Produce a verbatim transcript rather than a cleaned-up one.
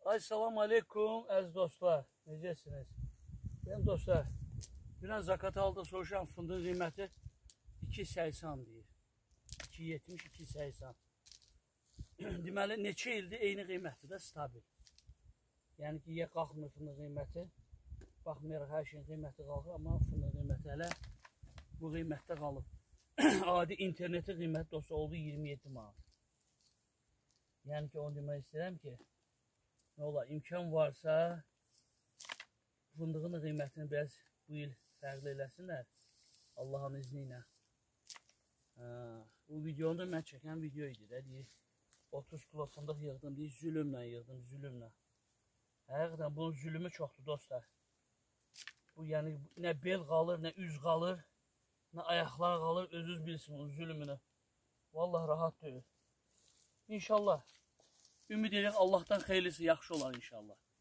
Ay salam aleykum əziz dostlar. Necəsiniz? Benim dostlar, dünən zakat aldı soruşan fındığın qiyməti iki səksən deyir. iki yetmiş iki səksən. Deməli, neçə ildir eyni qiymətdir də stabil. Yəni ki, yə qalxmır fındığın qiyməti. Baxmayaraq hər şeyin qiyməti qalxır, amma fındığın qiyməti hələ bu qiymətdə qalıb. Adi interneti qiyməti dostlar oldu iyirmi yeddi manat. Yəni ki, onu demək istəyirəm ki, nə olar, imkan varsa fındığın qiymətini biraz bu il fərqli eləsinlər. Allahın izni ilə. Bu videonu da mən çəkən video idi də, deyir. otuz kilo fındıq yığdım, deyir, zülümlə yığdım, zülümlə. Həqiqətən bunun zülümü çoxdur dostlar. Bu yəni nə bel qalır, nə üz qalır, nə ayaqlar qalır, özünüz bilsin bunun zülümünü. Vallahi rahat deyil. İnşallah. Ümid edirik Allah'tan xeylisi yaxşı olar inşallah.